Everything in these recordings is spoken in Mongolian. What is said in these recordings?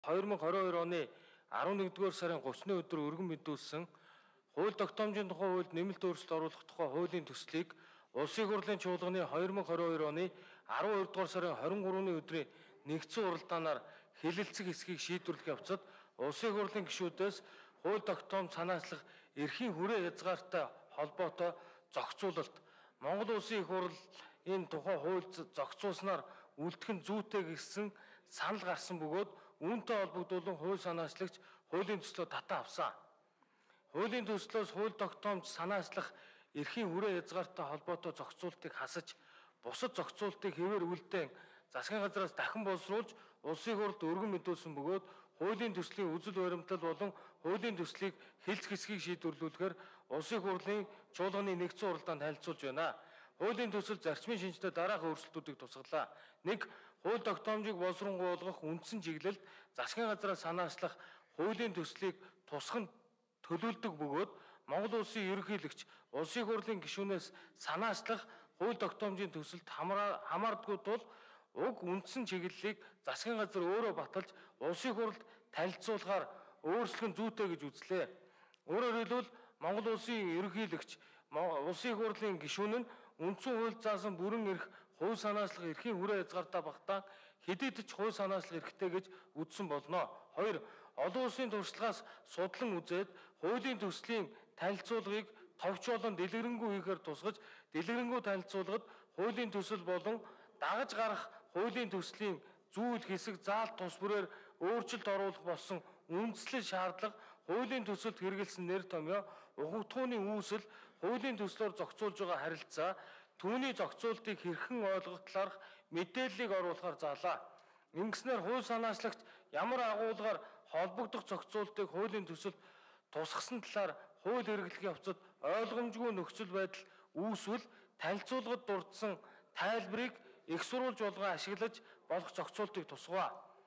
2022 оны 11-р сарын 30-ны өдөр өргөн мэдүүлсэн хууль тогтоомжийн тухай хуульд нэмэлт өөрчлөлт оруулах тухай хуулийн төслийг Улсын хурлын чуулганы 2022 оны 12-р сарын 23-ны өдрийн нэгдсэн уралдаанаар хэлэлцэх хэсгийг шийдвэрлэх явцад Улсын хурлын гишүүдээс хууль тогтоомж санаачлах эрхийн хүрээ хязгаартай холбоотой зохицуулалт Монгол Улсын их хурлын тухай хууль зохицуулснаар үлдэх нь зүйтэй гэсэн санал гарсан бөгөөд үүнтэй холбогдуулан хууль санаачлагч хуулийн төслөө татан авсан. Хуулийн төслөөс хууль тогтоомж санаачлах эрхийн хүрээ хязгаартай холбоотой зохицуултыг хасаж бусад зохицуултыг хэвээр үлдээн засгийн газраас дахин боловсруулж улсын хурлд өргөн мэдүүлсэн бөгөөд хуулийн төслийн үзэл баримтал болон хуулийн төслийг хэлц хэсгийг шийдвэрлүүлэхээр улсын хурлын чуулганы нэгдсэн уралдаанд танилцуулж байна. Хуулийн төсөл зарчмын шинжтэй дараах өөрчлөлтүүдийг тусгалаа. 1. Хууль тогтоомжийг боловсронгуй болгох үндсэн чиглэлд засгийн газраас санаачлах хуулийн төслийг тусган төлөвлөдөг бөгөөд Монгол Улсын ерөнхийлөгч улсын хурлын гишүүнээс санаачлах хууль тогтоомжийн төсөлд хамаардаггүй тул уг үндсэн чиглэлийг засгийн газар өөрөө баталж улсын хурлд танилцуулахаар өөрчлөх нь зүйтэй гэж үзлээ. Өөрөөр хэлбэл Монгол Улсын ерөнхийлөгч улсын хурлын гишүүн нь үндсэн хууль заасан бүрэн эрх хууль санаачлах эрхийн хүрээ хязгаартай багтаа хэдийд ч хууль санаачлах эрхтэй гэж үзсэн болно. 2. Олон улсын туршлагаас судлан үзээд хуулийн төслийн танилцуулгыг товч болон дэлгэрэнгүй хийхээр тусгаж дэлгэрэнгүй танилцуулгад хуулийн төсөл болон дагаж гарах хуулийн төслийн зүйл хэсэг заалт тус бүрээр өөрчлөлт оруулах болсон үндслэл шаардлага хуулийн төсөлд хэрэгэлсэн нэр томьёо ухагтхууны үүсэл хуулийн төслөөр зохицуулж байгаа харилцаа түүний зохицуултыг хэрхэн ойлгох талаарх мэдээллийг оруулахар заалаа. Ингэснээр хууль санаачлагч ямар агуулгаар холбогдох зохицуултыг хуулийн төсөлд тусгасан талаар хууль хэрэглэх явцад ойлгомжгүй нөхцөл байдал үүсвэл танилцуулгад дурдсан тайлбарыг их сурвалж болгон ашиглаж болох зохицуултыг тусгав.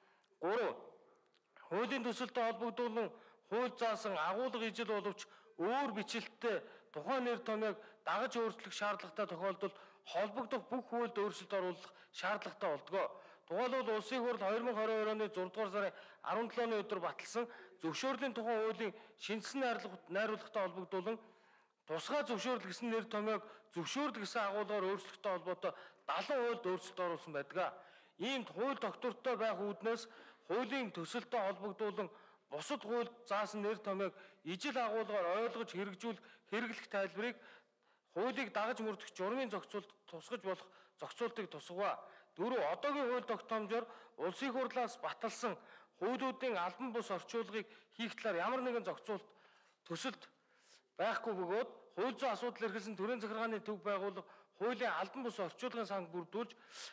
3. Хуулийн төсөлтэй холбогдуулан хууль заасан агуулга ижил боловч өөр бичлэлтэй тухайн нэр томьёог дагаж өөрчлөх шаардлагатай тохиолдолд холбогдох бүх хуульд өөрчлөлт оруулах шаардлагатай болдгоо. Тухайлбал Улсын хурл 2022 оны 6 дугаар сарын 17-ны өдөр баталсан зөвшөөрлийн тухай хуулийн шинжилсэн найруулгатай холбогдуулан тусгай зөвшөөрөл гэсэн нэр томьёог зөвшөөрөл гэсэн агуулгаар өөрчлөлттэй холбоотой 70 хуульд өөрчлөлт оруулсан байдаг. Иймд хууль тогтвортой байх үүднээс хуулийн төсөлтэй холбогдуулан бусад хууль заасан нэр томьёог ижил агуулгаар ойлгож хэрэглэх тайлбарыг хуулийг дагаж мөрдөх журмын зохицуулт тусгаж болох зохицуултыг тусгав. 4. Одоогийн хууль тогтоомжоор улсын хурлаас баталсан хуулиудын албан бус орчуулгыг хийх талаар ямар нэгэн зохицуулт төсөлд байхгүй бөгөөд хууль зүйн асуудал эрхэлсэн төрийн захиргааны төв байгуулах хуулийн албан бус орчуулгын санг бүрдүүлж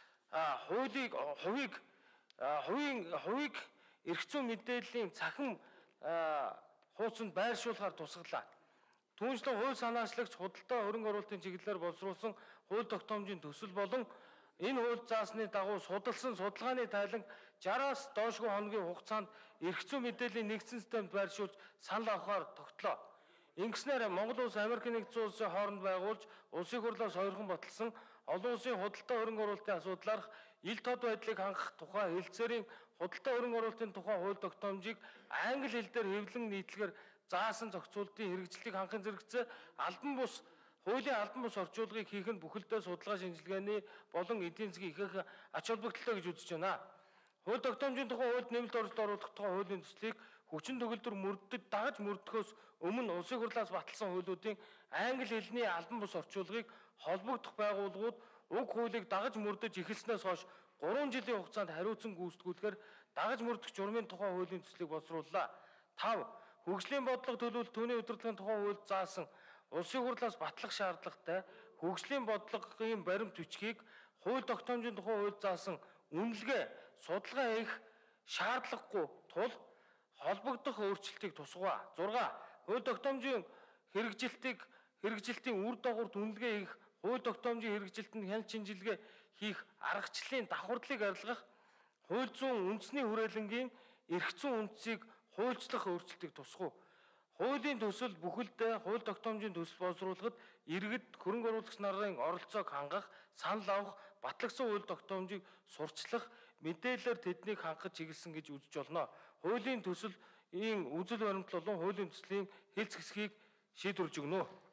хувийг эрх зүйн мэдээллийн цахим хуудсанд байршуулахаар тусгалаа. Түүнчлэн хууль санаачлагч худалдаа хөрөнгө оруулалтын чиглэлээр боловсруулсан хууль тогтоомжийн төсөл болон энэ хууль заасны дагуу судалсан судалгааны тайланг 60-аас доошгүй хоногийн хугацаанд эрх зүйн мэдээллийн нэгдсэн системд байршуулж санал авахаар тогтлоо. Ингэснээр Монгол улс Америкийн нэгдсэн улсын хооронд байгуулж улсын хурлаас хоёрхан баталсан олон улсын худалдаа хөрөнгө оруулалтын асуудлаарх ил тод байдлыг хангах тухай хэлцээрийн худалдаа хөрөнгө оруулалтын тухай хууль тогтоомжийг англи хэл дээр хэвлэн нийтлэгээр заасан зохицуултын хэрэгжлийг хангахын зэрэгцээ хуулийн албан бус орчуулгыг хийх нь бүхэлдээ судалгаа шинжилгээний болон эдийн засгийн ихэнх ач холбогдолтой гэж үзэж байна. Хууль тогтоомжийн тухай хуульд нэмэлт өөрчлөлт оруулах тухай хуулийн төслийг хүчин төгөлдөр дагаж мөрдөхөөс өмнө улсын хурлаас баталсан хуулиудын англи хэлний албан бус орчуулгыг холбогдох байгууллагууд уг хуулийг дагаж мөрдөж эхэлснээс хойш 3 жилийн хугацаанд хариуцсан гүйцэтгүүлэхээр дагаж мөрдөх журмын тухай хуулийн төслийг боловсрууллаа. 5. Хөгжлийн бодлого төлөвлөлт түүний удирдлагын тухай хуульд заасан улсын хурлаас батлах шаардлагатай хөгжлийн бодлогын баримт бичгийг хууль тогтоомжийн тухай хуульд заасан үнэлгээ судалгаа хийх шаардлагагүй тул холбогдох өөрчлөлтийг тусгав. 6. Хууль тогтоомжийн хэрэгжилтийн үр дагаварт үнэлгээ хийх хууль тогтоомжийн хэрэгжилтэнд хяналт шинжилгээ хийх аргачлалын давхардлыг арилгах хууль зүйн үндэсний хүрээлэнгийн эрх зүйн үндсийг хуульчлах өөрчлөлтийг тусгав. Хуулийн төсөл бүхэлдээ хууль тогтоомжийн төсөл боловсруулахад иргэд хөрөнгө оруулагч нарын оролцоог хангах, санал авах, батлагдсан хууль тогтоомжийг сурчлах, мэдээлэлээр тэднийг хангах чиглэсэн гэж үзэж болно. хуулийн төсөл ийм үзэл баримтлал болон хуулийн төслийн хэлц хэсгийг шийдвэрлэж өгнө.